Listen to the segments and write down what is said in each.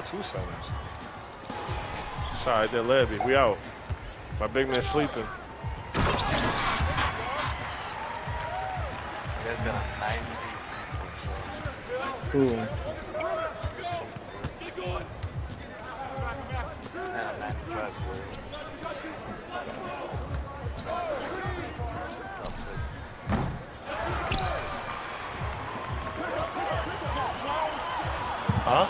got 2 centers. Sorry, they're Levy. We out. My big man sleeping. You guys got a 90 Who? and a 95 blue. Huh?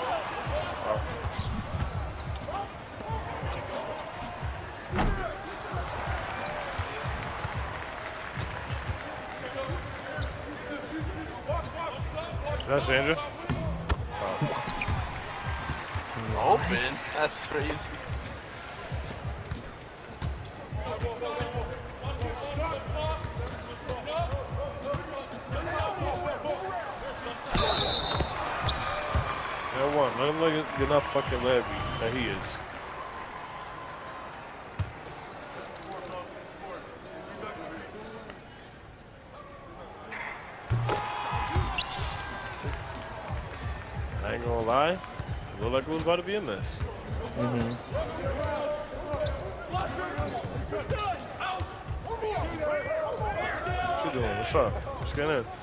That's Andrew. Open? That's crazy. No one. Let him look at enough fucking Levy that he is. I ain't gonna lie. It looked like it was about to be a miss. Mm-hmm. What you doing? What's up? What's getting in?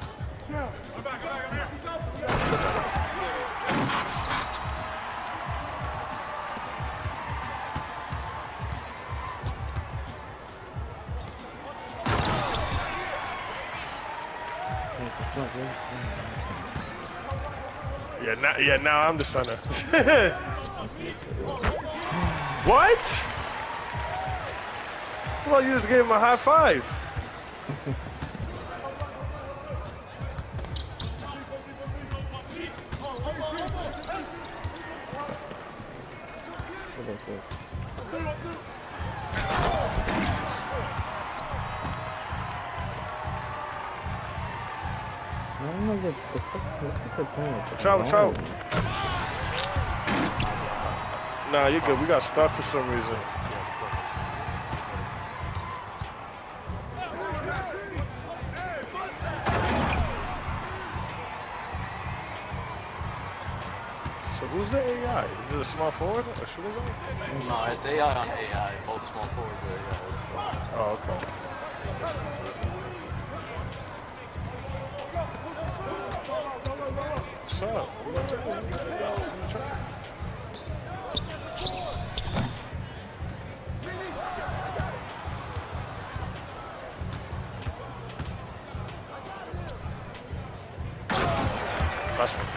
Yeah, now I'm the center. What? Well, you just gave him a high five. Ciao. Nah, you're good. We got stuff for some reason. Yeah, it's still good. So who's the AI? Is it a small forward or shooting guard? No, it's AI on AI. Both small forwards are AI. So. Oh, okay. What's up? Last one.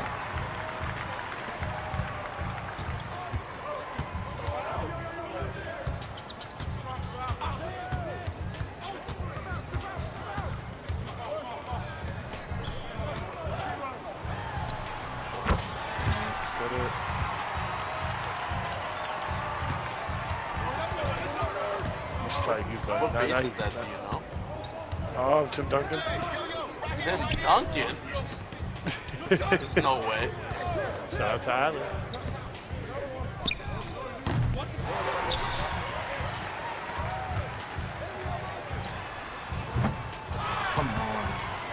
What base is that, do you know? Oh, Tim Duncan. Tim Duncan? There's no way. Shout out to Allen. Come on.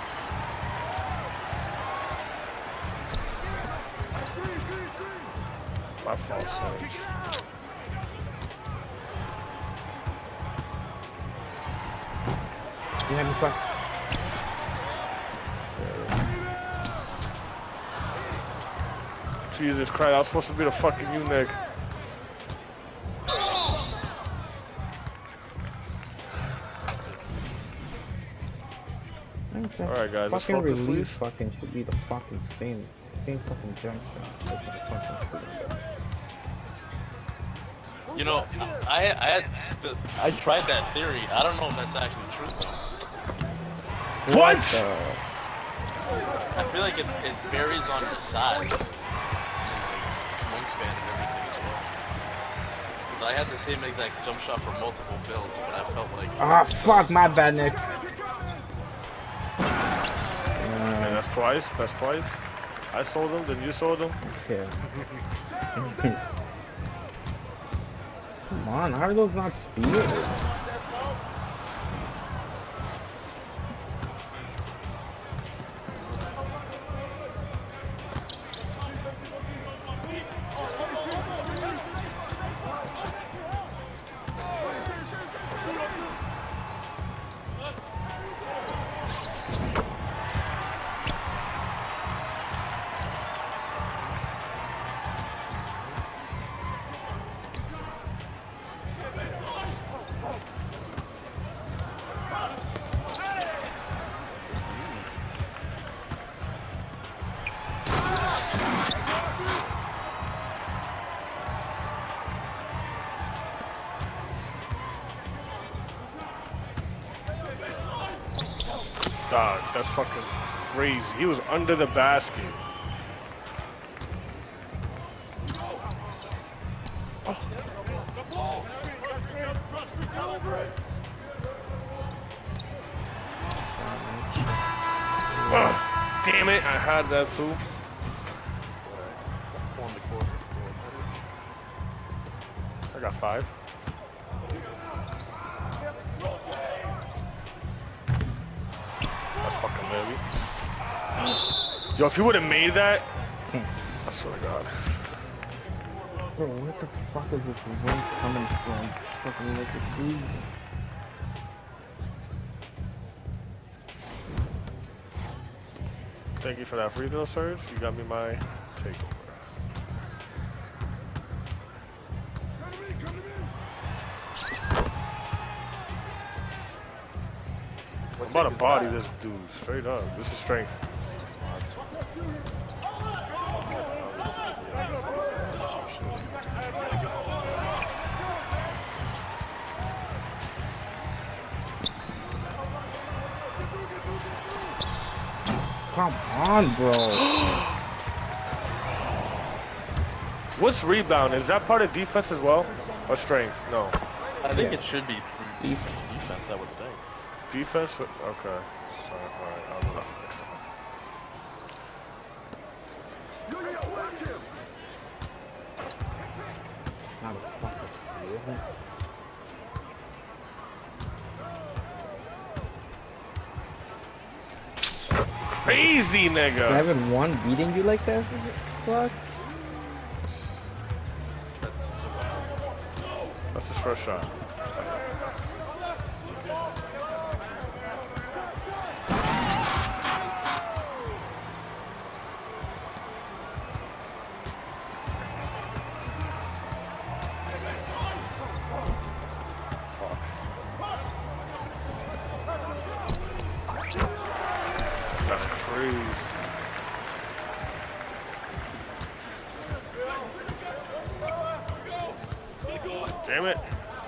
My fault, Serge. You have me fun. Jesus Christ, I was supposed to be the fucking eunuch. Alright guys, let's fucking focus, release please. fucking should be the fucking same fucking jump shot. You know, I tried that theory. I don't know if that's actually true though. What? I feel like it varies on your size, wingspan, and everything as well. Because I had the same exact jump shot for multiple builds, but I felt like. Ah, fuck, my bad, Nick. And that's twice. That's twice. I sold them, then you sold them. Okay. Come on, how are those not speed? Dog, that's fucking crazy. He was under the basket. Oh, damn it, I had that too. On the court. That's all that matters. I got 5. That's fucking Lily. Yo, if you would have made that, I swear to God. Bro, what the fuck is this wind coming from? Fucking like a breeze. Thank you for that free throw, Serge. You got me my takeover. I'm about to body this dude straight up. This is strength. Oh, that's fine. Come on, bro. What's rebound? Is that part of defense as well? Or strength? No. I think it should be defense, I would think. Defense? Okay. Sorry, alright. I'll do that for next time. Not a fucking steal. Crazy nigga! 7-1 beating you like that? Fuck. That's the wild. That's his first shot. That's crazy. Damn it.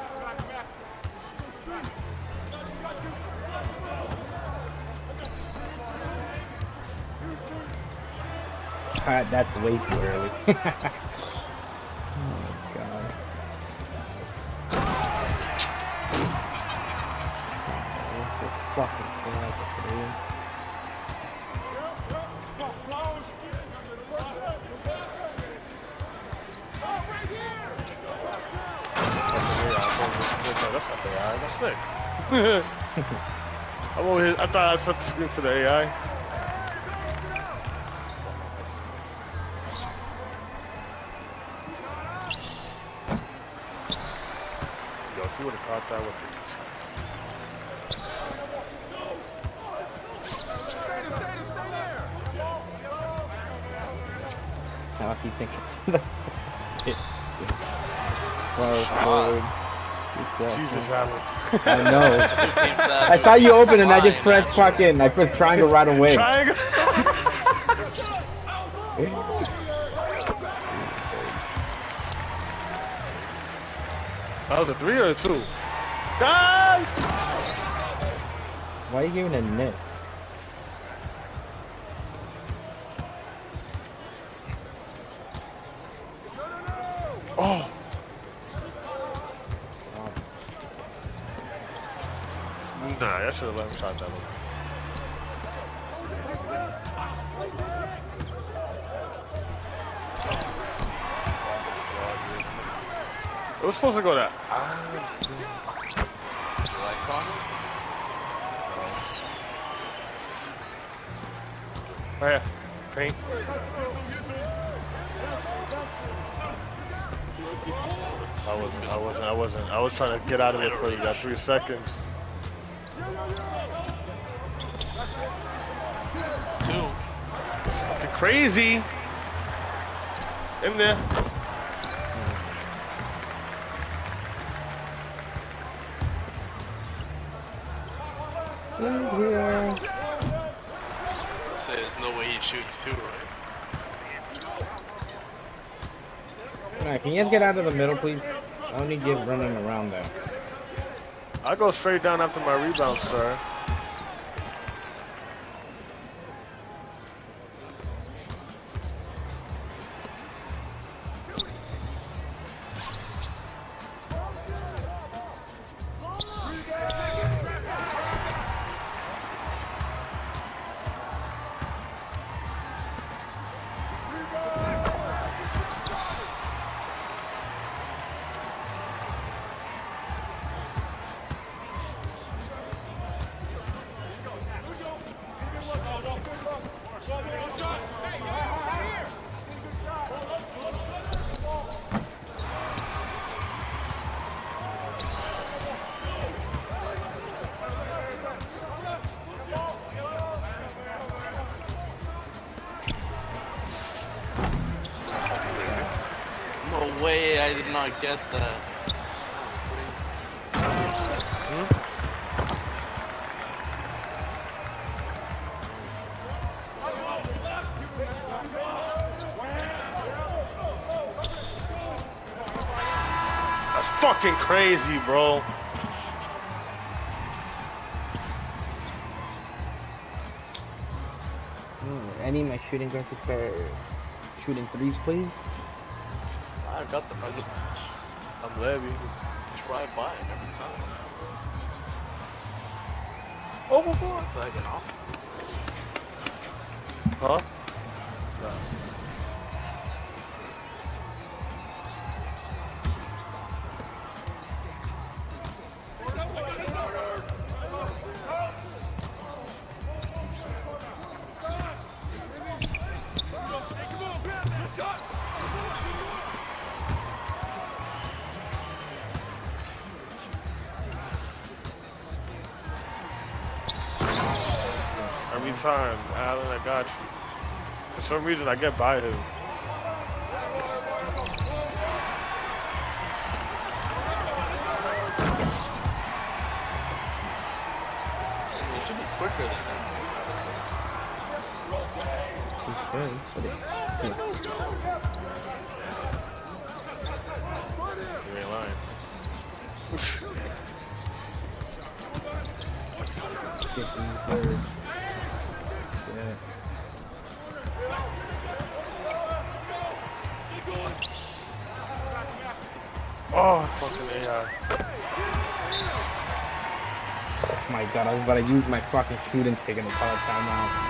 That's way too early. Oh my god. Fucking flag, That's not the AI, that's Nick. I'm over here, I thought I set the screen for the AI. Yo, if you would have caught that with it. How do you think? Well, Jesus, Alan. I know. I saw you open and I just pressed fucking. I pressed triangle right away. Triangle? That was a 3 or a 2? Guys! Why are you giving a net? Oh! Nah, I should have let him shot that one. It was supposed to go that. Oh yeah, paint. I was trying to get out of it for that 3 seconds. 2. Fucking crazy. In there. Yeah. Say there's no way he shoots 2, right? Alright, can you guys get out of the middle, please? I don't need you running around there. I go straight down after my rebound, sir. No way, I did not get that. That's crazy. That's fucking crazy, bro. I need my shooting graphics for shooting threes, please. I got the best match. I'm Levy. Just drive by him every time. Overboard. It's like an off. Huh? Every time, Alan, I got you. For some reason, I get by him. It should be quicker than that. You ain't lying. Yeah. Oh, fucking AI. Oh my god, I was about to use my fucking shooting stick and call it timeout.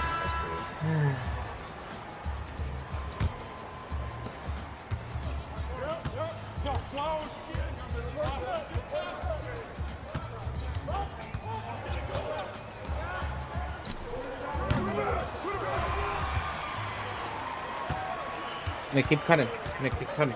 Nick, keep cutting. Nick, keep cutting.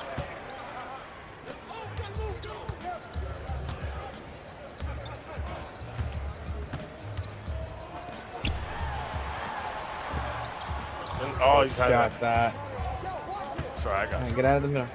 Oh, you got Got that. Sorry, I got Alright, you. get out of the middle.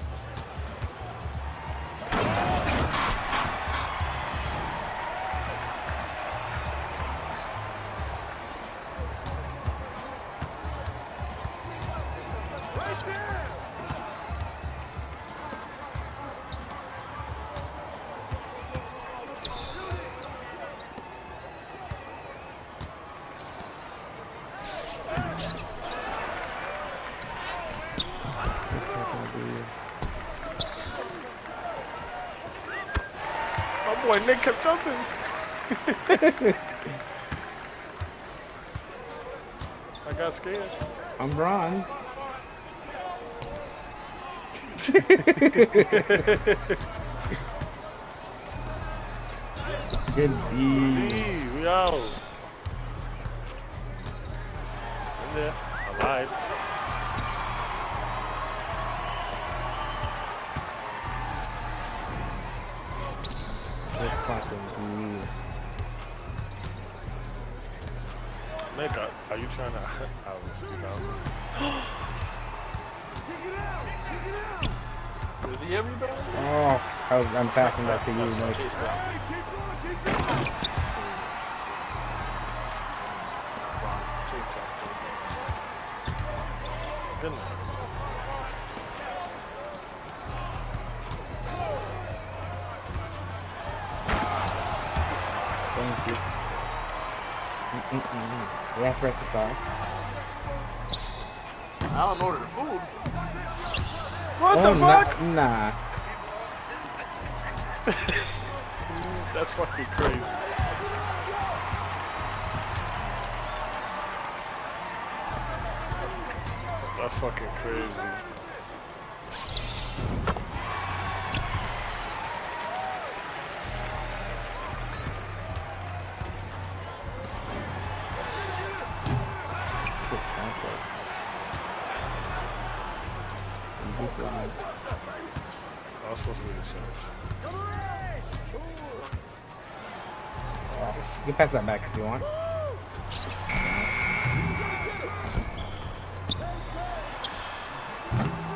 My boy Nick kept jumping. I got scared. I'm bronze. Good D. We out. In there. I lied. Good fucking D. Nick, are you trying to... Does he ever rebound? Oh, I'm passing that to you, That's Nick. chase down. Chase that so Good night. Thank you. Left rest of off. I don't order the food. What Oh, the fuck? Nah. That's fucking crazy. That's fucking crazy. I was supposed to be the search. You can pass that back if you want.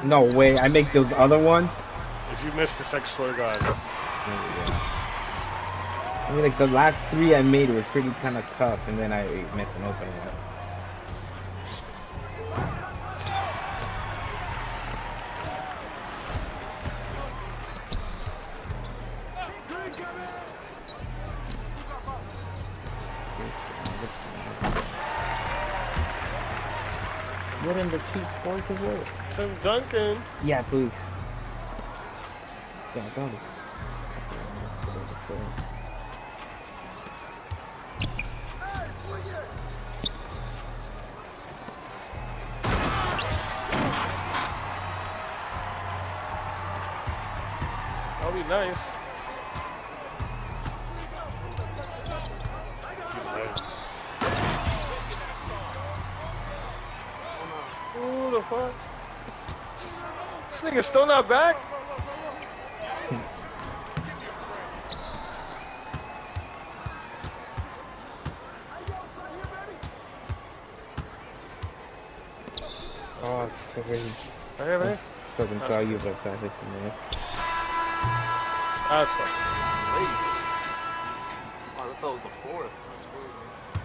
No way, I make those other ones? If you miss this, I swear to God. Yeah. I mean, like, the last 3 I made were pretty kind of tough, and then I missed an open one. What in the cheap sport is it? Tim Duncan. Yeah, please. Yeah, go. That'll be nice. He's right. Who the fuck? This nigga's still not back? Oh, sorry. Hey, man. Doesn't tell you about that, man. That's fucking crazy. Oh, I thought that was the 4th. That's crazy.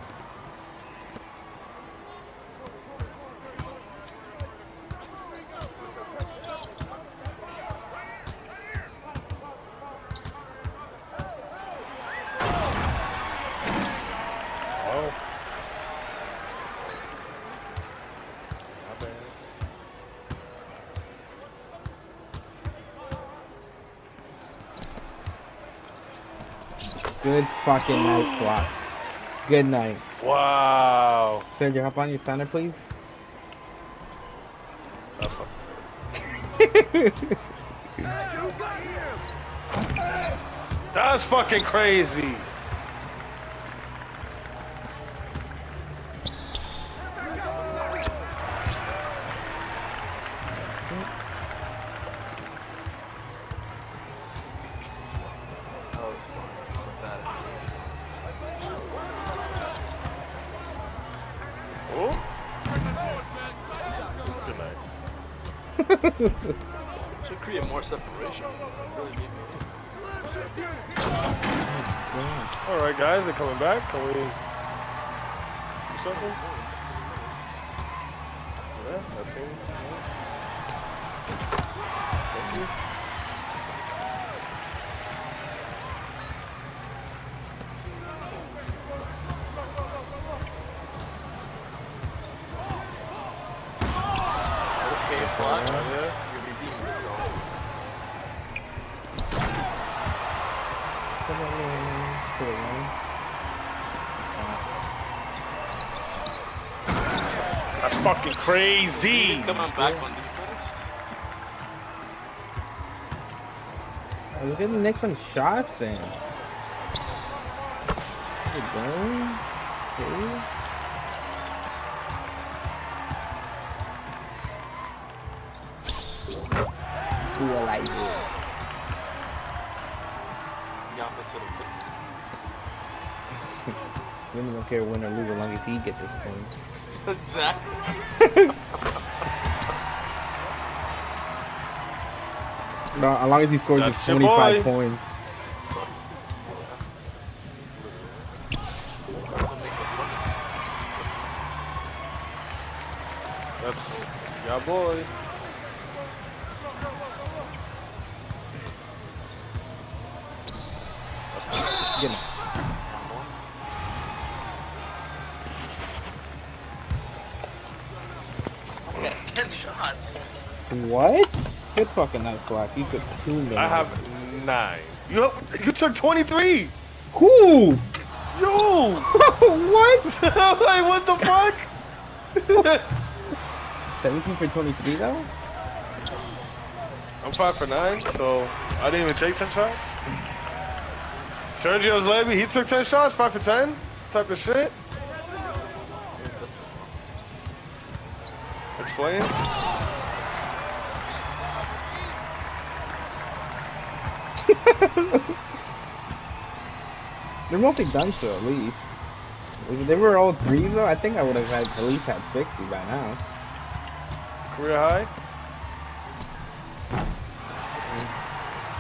Oh. My bad. Good fucking night, Swat. Good night. Wow. Sergio, hop on your center, please. That's fucking That's fucking crazy. That was fun. It's not bad. Oh. Good night. Should create more separation. Really need All right, guys, they're coming back. Can we do something? It's 3 minutes. Yeah, that's it. Thank you. Okay, Flock. Yeah. You're redeeming yourself. Come on, man. Come on. That's fucking crazy. Coming back on defense. Oh, look at the next one shots then. Good game. Okay. Do I like it? The opposite of Women don't care win or lose as long as he gets this point. exactly. No, as long as he scores That's his your 25 boy. points. So, that's what makes it funny. That's your boy. Get him. Okay, it's 10 shots. What? Good fucking night, Black. You took 2 minutes. I have 9. You took 23. Who? Yo. What? Like, what the fuck? 17 for 23 though? I'm 5 for 9, so I didn't even take 10 shots. Sergio's Levy, he took 10 shots, 5 for 10 type of shit. Explain. They're mostly done so at least. If they were all 3 though, I think I would have had at least had 60 by now. Career high.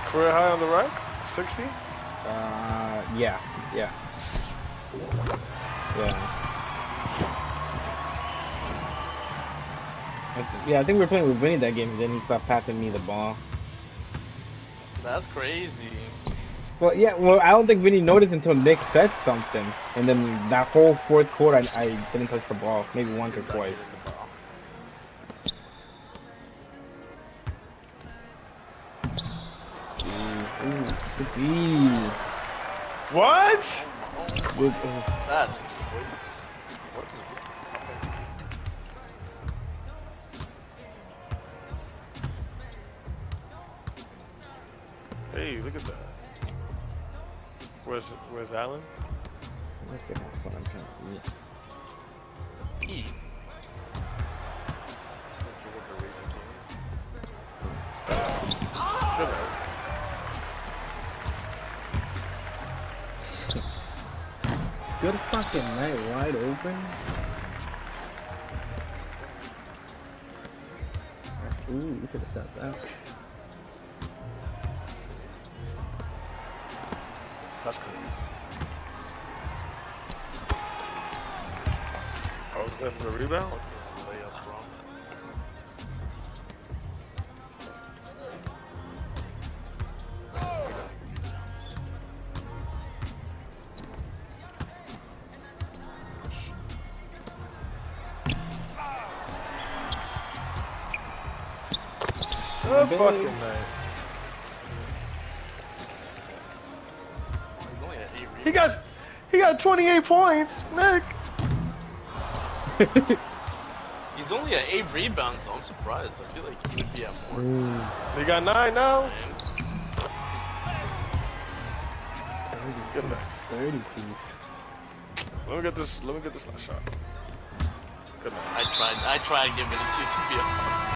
Career high on the rack? 60? Yeah. Yeah. Yeah, I think we were playing with Vinny that game, and then he stopped passing me the ball. That's crazy. Well, yeah, well, I don't think Vinny noticed until Nick said something, and then that whole fourth quarter, I didn't touch the ball, maybe once or twice. What? That's what is offensive? Hey, look at that. Where's Allen? Okay, that's what I'm trying to see. E. Good night. Good fucking night, wide open. Ooh, you could have shot that. That's good. Oh, was that for the rebound? Layup wrong. Good fucking night. He's only at 8 He got 28 points, Nick. He's only at 8 rebounds though. I'm surprised. I feel like he would be at more. He got 9 now. Good night. 30 piece. Let me get this last shot. Good night. I tried giving it to be a